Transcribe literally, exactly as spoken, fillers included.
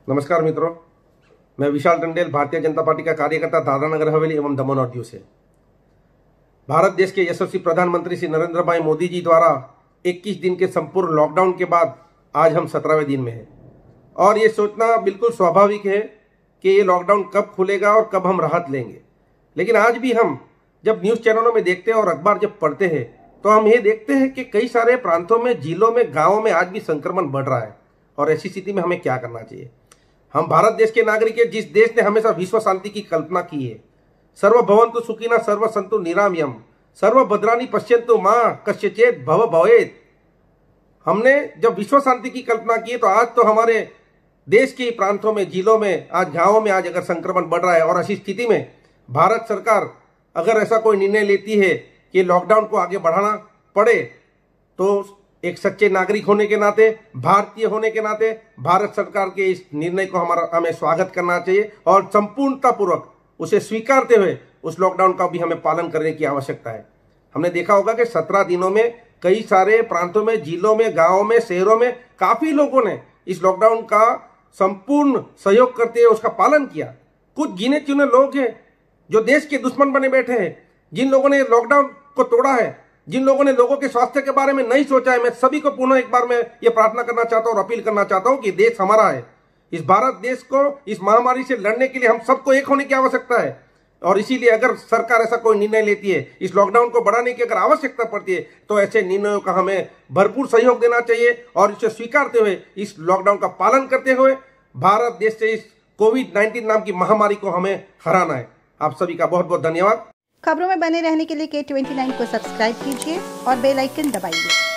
नमस्कार मित्रों, मैं विशाल टंडेल, भारतीय जनता पार्टी का कार्यकर्ता, दादरा नगर हवेली एवं दमन और दीव से। भारत देश के यशस्वी प्रधानमंत्री श्री नरेंद्र भाई मोदी जी द्वारा इक्कीस दिन के संपूर्ण लॉकडाउन के बाद आज हम सत्रहवें दिन में हैं और ये सोचना बिल्कुल स्वाभाविक है कि ये लॉकडाउन कब खुलेगा और कब हम राहत लेंगे। लेकिन आज भी हम जब न्यूज़ चैनलों में देखते हैं और अखबार जब पढ़ते हैं तो हम ये देखते हैं कि कई सारे प्रांतों में, जिलों में, गाँवों में आज भी संक्रमण बढ़ रहा है। और ऐसी स्थिति में हमें क्या करना चाहिए? हम भारत देश के नागरिक हैं, जिस देश ने हमेशा विश्व शांति की कल्पना की है। सर्वभवन्तु सुखिनः सर्व सन्तु निरामयम् सर्वभद्राणि पश्यन्तु मां कस्यचित् भव भवेत्। हमने जब विश्व शांति की कल्पना की तो आज तो हमारे देश के प्रांतों में, जिलों में, आज गाँवों में आज अगर संक्रमण बढ़ रहा है और ऐसी स्थिति में भारत सरकार अगर ऐसा कोई निर्णय लेती है कि लॉकडाउन को आगे बढ़ाना पड़े तो एक सच्चे नागरिक होने के नाते, भारतीय होने के नाते भारत सरकार के इस निर्णय को हमारा हमें स्वागत करना चाहिए और संपूर्णतापूर्वक उसे स्वीकारते हुए उस लॉकडाउन का भी हमें पालन करने की आवश्यकता है। हमने देखा होगा कि सत्रह दिनों में कई सारे प्रांतों में, जिलों में, गाँवों में, शहरों में काफ़ी लोगों ने इस लॉकडाउन का संपूर्ण सहयोग करते हुए उसका पालन किया। कुछ गिने चुने लोग हैं जो देश के दुश्मन बने बैठे हैं, जिन लोगों ने लॉकडाउन को तोड़ा है, जिन लोगों ने लोगों के स्वास्थ्य के बारे में नहीं सोचा है। मैं सभी को पुनः एक बार मैं ये प्रार्थना करना चाहता हूँ और अपील करना चाहता हूँ कि देश हमारा है। इस भारत देश को इस महामारी से लड़ने के लिए हम सबको एक होने की आवश्यकता है और इसीलिए अगर सरकार ऐसा कोई निर्णय लेती है, इस लॉकडाउन को बढ़ाने की अगर आवश्यकता पड़ती है तो ऐसे निर्णयों का हमें भरपूर सहयोग देना चाहिए और इसे स्वीकारते हुए इस लॉकडाउन का पालन करते हुए भारत देश से इस कोविड नाइन्टीन नाम की महामारी को हमें हराना है। आप सभी का बहुत बहुत धन्यवाद। खबरों में बने रहने के लिए के ट्वेंटी नाइन को सब्सक्राइब कीजिए और बेल आइकन दबाइए।